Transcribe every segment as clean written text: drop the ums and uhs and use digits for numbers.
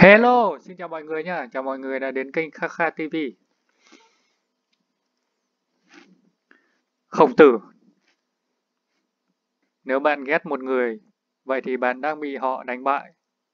Hello, xin chào mọi người nhá. Chào mọi người đã đến kênh Kha Kha TV. Khổng Tử, nếu bạn ghét một người, vậy thì bạn đang bị họ đánh bại.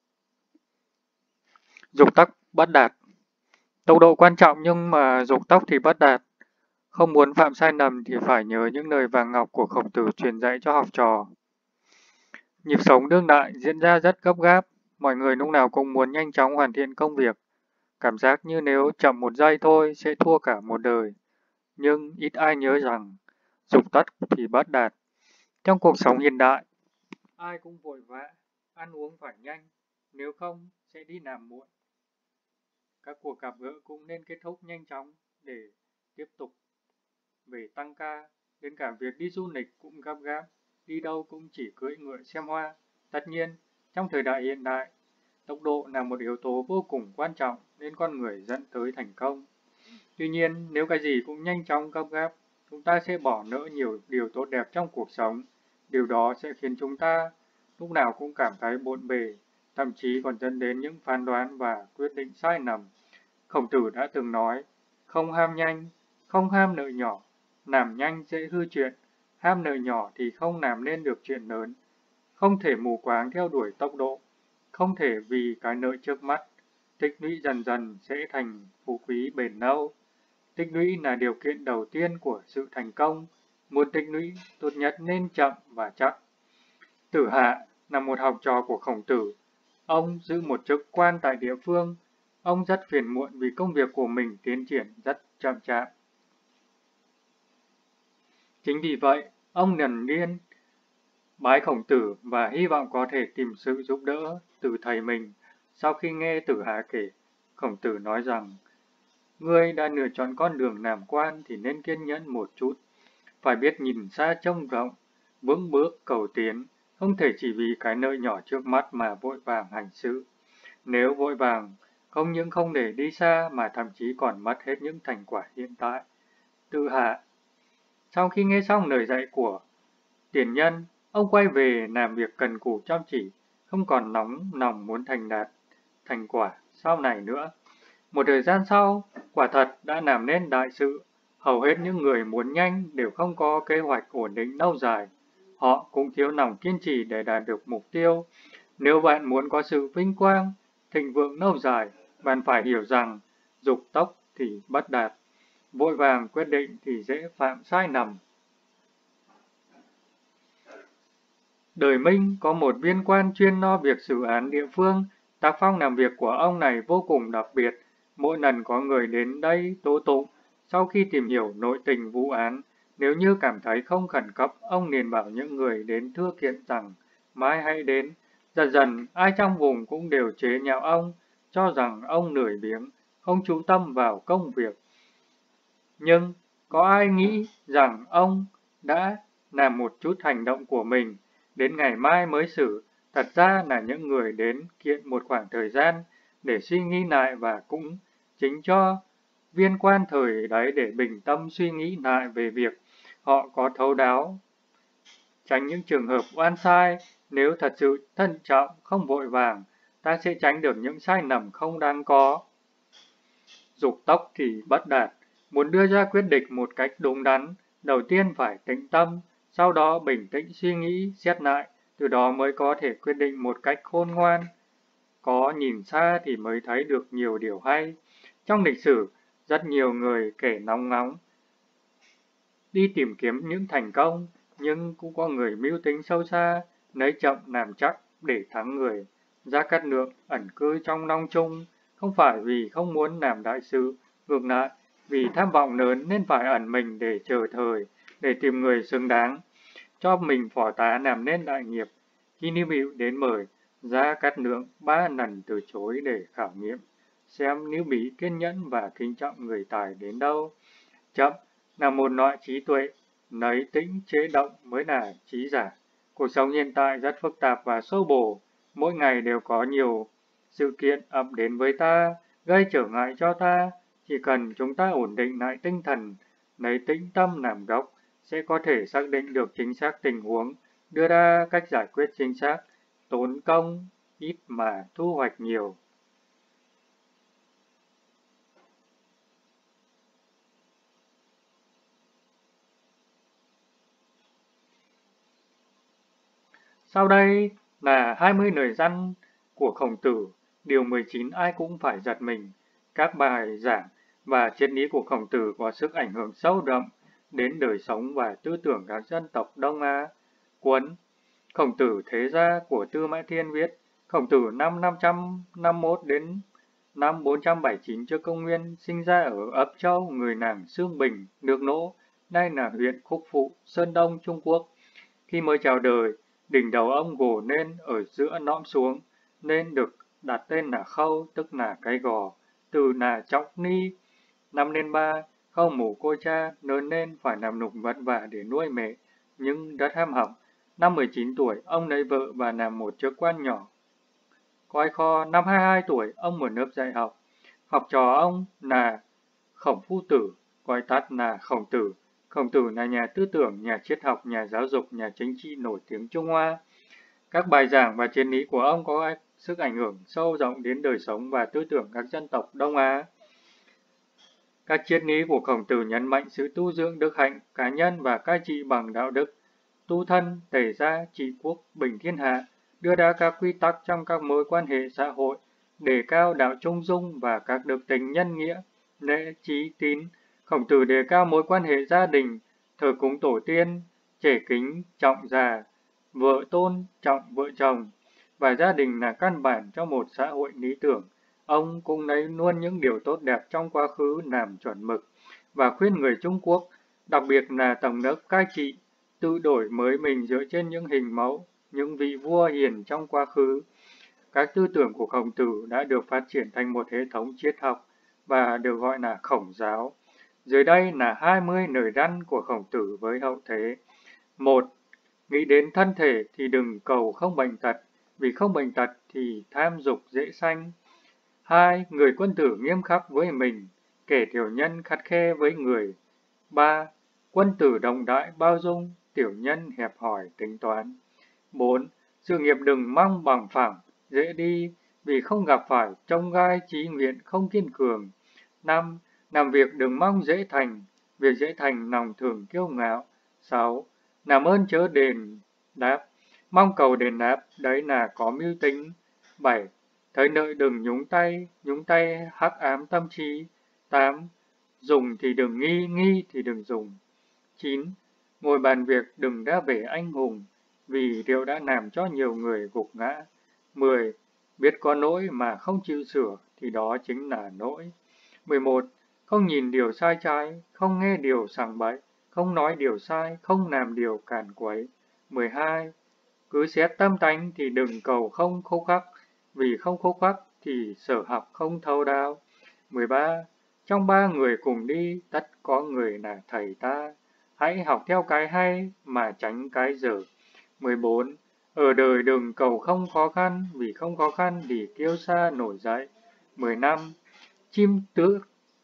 Dục tốc bất đạt. Tốc độ quan trọng nhưng mà dục tốc thì bất đạt. Không muốn phạm sai lầm thì phải nhớ những lời vàng ngọc của Khổng Tử truyền dạy cho học trò. Nhịp sống đương đại diễn ra rất gấp gáp. Mọi người lúc nào cũng muốn nhanh chóng hoàn thiện công việc. Cảm giác như nếu chậm một giây thôi sẽ thua cả một đời. Nhưng ít ai nhớ rằng dục tốc thì bất đạt. Trong cuộc sống hiện đại, ai cũng vội vã, ăn uống phải nhanh, nếu không sẽ đi làm muộn. Các cuộc gặp gỡ cũng nên kết thúc nhanh chóng để tiếp tục về tăng ca, đến cả việc đi du lịch cũng gấp gáp, đi đâu cũng chỉ cưỡi ngựa xem hoa. Tất nhiên, trong thời đại hiện đại, tốc độ là một yếu tố vô cùng quan trọng nên con người dẫn tới thành công. Tuy nhiên, nếu cái gì cũng nhanh chóng gấp gáp, chúng ta sẽ bỏ lỡ nhiều điều tốt đẹp trong cuộc sống. Điều đó sẽ khiến chúng ta lúc nào cũng cảm thấy bộn bề, thậm chí còn dẫn đến những phán đoán và quyết định sai lầm. Khổng Tử đã từng nói, không ham nhanh, không ham nợ nhỏ, làm nhanh dễ hư chuyện, ham nợ nhỏ thì không làm nên được chuyện lớn. Không thể mù quáng theo đuổi tốc độ, không thể vì cái nợ trước mắt, tích lũy dần dần sẽ thành phú quý bền lâu. Tích lũy là điều kiện đầu tiên của sự thành công. Muốn tích lũy, tốt nhất nên chậm và chắc. Tử Hạ là một học trò của Khổng Tử. Ông giữ một chức quan tại địa phương. Ông rất phiền muộn vì công việc của mình tiến triển rất chậm chạp. Chính vì vậy, ông lần liên bái Khổng Tử và hy vọng có thể tìm sự giúp đỡ từ thầy mình. Sau khi nghe Tử Hạ kể, Khổng Tử nói rằng, ngươi đã lựa chọn con đường làm quan thì nên kiên nhẫn một chút. Phải biết nhìn xa trông rộng, vững bước cầu tiến, không thể chỉ vì cái nợ nhỏ trước mắt mà vội vàng hành sự. Nếu vội vàng, không những không để đi xa mà thậm chí còn mất hết những thành quả hiện tại. Tự hạ. Sau khi nghe xong lời dạy của tiền nhân, ông quay về làm việc cần cù chăm chỉ, không còn nóng lòng muốn thành quả sau này nữa. Một thời gian sau, quả thật đã làm nên đại sự. Hầu hết những người muốn nhanh đều không có kế hoạch ổn định lâu dài. Họ cũng thiếu lòng kiên trì để đạt được mục tiêu. Nếu bạn muốn có sự vinh quang, thịnh vượng lâu dài, bạn phải hiểu rằng dục tốc thì bất đạt. Vội vàng quyết định thì dễ phạm sai lầm. Đời Minh có một viên quan chuyên lo việc xử án địa phương. Tác phong làm việc của ông này vô cùng đặc biệt. Mỗi lần có người đến đây tố tụng, sau khi tìm hiểu nội tình vụ án, nếu như cảm thấy không khẩn cấp, ông liền bảo những người đến thưa kiện rằng mai hãy đến. Dần dần, ai trong vùng cũng đều chế nhạo ông, cho rằng ông lười biếng, không chú tâm vào công việc. Nhưng, có ai nghĩ rằng ông đã làm một chút hành động của mình, đến ngày mai mới xử, thật ra là những người đến kiện một khoảng thời gian để suy nghĩ lại và cũng chính cho viên quan thời đấy để bình tâm suy nghĩ lại về việc họ có thấu đáo, tránh những trường hợp oan sai. Nếu thật sự thận trọng, không vội vàng, ta sẽ tránh được những sai lầm không đáng có. Dục tốc thì bất đạt. Muốn đưa ra quyết định một cách đúng đắn, đầu tiên phải tĩnh tâm, sau đó bình tĩnh suy nghĩ, xét lại, từ đó mới có thể quyết định một cách khôn ngoan. Có nhìn xa thì mới thấy được nhiều điều hay. Trong lịch sử, rất nhiều người kể nóng ngóng, đi tìm kiếm những thành công, nhưng cũng có người mưu tính sâu xa, lấy chậm làm chắc để thắng người. Gia Cát Lượng ẩn cư trong Long Trung, không phải vì không muốn làm đại sự, ngược lại, vì tham vọng lớn nên phải ẩn mình để chờ thời, để tìm người xứng đáng, cho mình phò tá làm nên đại nghiệp. Khi Lưu Bị đến mời, Gia Cát Lượng 3 lần từ chối để khảo nghiệm, xem Lưu Bị kiên nhẫn và kính trọng người tài đến đâu. Chậm là một loại trí tuệ, lấy tĩnh chế động mới là trí giả. Cuộc sống hiện tại rất phức tạp và xô bồ, mỗi ngày đều có nhiều sự kiện ập đến với ta, gây trở ngại cho ta. Chỉ cần chúng ta ổn định lại tinh thần, lấy tĩnh tâm làm gốc, sẽ có thể xác định được chính xác tình huống, đưa ra cách giải quyết chính xác, tốn công ít mà thu hoạch nhiều. Sau đây là 20 lời răn của Khổng Tử, điều 19 ai cũng phải giật mình. Các bài giảng và triết lý của Khổng Tử có sức ảnh hưởng sâu đậm đến đời sống và tư tưởng các dân tộc Đông Á. Cuốn Khổng Tử Thế Gia của Tư Mã Thiên viết, Khổng Tử năm 551 đến năm 479 trước công nguyên, sinh ra ở Ấp Châu, người làng Xương Bình, nước Nỗ, nay là huyện Khúc Phụ, Sơn Đông, Trung Quốc. Khi mới chào đời, đỉnh đầu ông gồ nên ở giữa nõm xuống, nên được đặt tên là Khâu, tức là cái gò, từ là Trọng Ni. Năm lên 3, Khâu mổ cô cha, lớn lên phải làm nụng vất vả để nuôi mẹ, nhưng rất ham học. Năm 19 tuổi, ông lấy vợ và làm một chức quan nhỏ. Coi kho, năm 22 tuổi, ông mở lớp dạy học. Học trò ông là Khổng Phu Tử, gọi tắt là Khổng Tử. Khổng Tử là nhà tư tưởng, nhà triết học, nhà giáo dục, nhà chính trị nổi tiếng Trung Hoa. Các bài giảng và triết lý của ông có sức ảnh hưởng sâu rộng đến đời sống và tư tưởng các dân tộc Đông Á. Các triết lý của Khổng Tử nhấn mạnh sự tu dưỡng đức hạnh cá nhân và cai trị bằng đạo đức, tu thân, tẩy gia, trị quốc, bình thiên hạ, đưa ra các quy tắc trong các mối quan hệ xã hội, đề cao đạo trung dung và các đức tính nhân nghĩa, lễ, trí, tín. Khổng Tử đề cao mối quan hệ gia đình, thờ cúng tổ tiên, trẻ kính, trọng già, vợ tôn, trọng vợ chồng, và gia đình là căn bản cho một xã hội lý tưởng. Ông cũng lấy luôn những điều tốt đẹp trong quá khứ làm chuẩn mực và khuyên người Trung Quốc, đặc biệt là tầng lớp cai trị, tự đổi mới mình dựa trên những hình mẫu, những vị vua hiền trong quá khứ. Các tư tưởng của Khổng Tử đã được phát triển thành một hệ thống triết học và được gọi là Khổng giáo. Dưới đây là 20 lời răn của Khổng Tử với hậu thế. 1. Nghĩ đến thân thể thì đừng cầu không bệnh tật, vì không bệnh tật thì tham dục dễ sanh. 2. Người quân tử nghiêm khắc với mình, kẻ tiểu nhân khắt khe với người. 3. Quân tử rộng rãi bao dung, tiểu nhân hẹp hòi tính toán. 4. Sự nghiệp đừng mong bằng phẳng, dễ đi, vì không gặp phải trông gai chí nguyện không kiên cường. 5. Làm việc đừng mong dễ thành, việc dễ thành lòng thường kiêu ngạo. 6. Làm ơn chớ đền đáp, mong cầu đền đáp, đấy là có mưu tính. 7. Thấy lợi đừng nhúng tay hắc ám tâm trí. 8. Dùng thì đừng nghi, nghi thì đừng dùng. 9. Ngồi bàn việc đừng đa vẻ anh hùng, vì rượu đã làm cho nhiều người gục ngã. 10. Biết có lỗi mà không chịu sửa thì đó chính là lỗi. 11. Không nhìn điều sai trái, không nghe điều sằng bậy, không nói điều sai, không làm điều cản quấy. 12. Cứ xét tâm tánh thì đừng cầu không khô khắc, vì không khô khắc thì sở học không thấu đáo. 13. Trong 3 người cùng đi, tất có người là thầy ta. Hãy học theo cái hay mà tránh cái dở. 14. Ở đời đừng cầu không khó khăn, vì không khó khăn thì kiêu sa nổi dậy. 15. Chim tước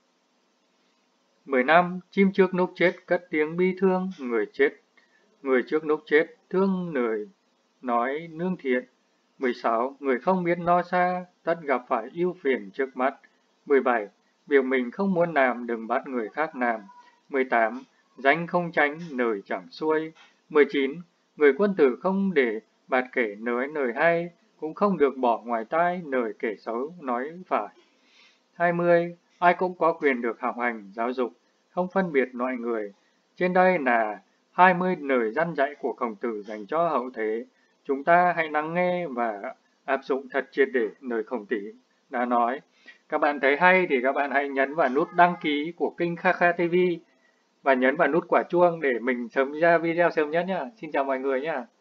15. Chim trước lúc chết cất tiếng bi thương, người trước lúc chết thương lời nói nương thiện. 16. Người không biết lo xa, tất gặp phải ưu phiền trước mắt. 17. Việc mình không muốn làm đừng bắt người khác làm. 18. Danh không tránh, lời chẳng xuôi. 19. Người quân tử không để bạt kẻ nói lời hay, cũng không được bỏ ngoài tai lời kẻ xấu nói phải. 20. Ai cũng có quyền được học hành, giáo dục, không phân biệt loại người. Trên đây là 20 lời răn dạy của Khổng Tử dành cho hậu thế. Chúng ta hãy lắng nghe và áp dụng thật triệt để lời Khổng Tử đã nói. Các bạn thấy hay thì các bạn hãy nhấn vào nút đăng ký của kênh Kha Kha TV và nhấn vào nút quả chuông để mình sớm ra video sớm nhất nhé. Xin chào mọi người nhé.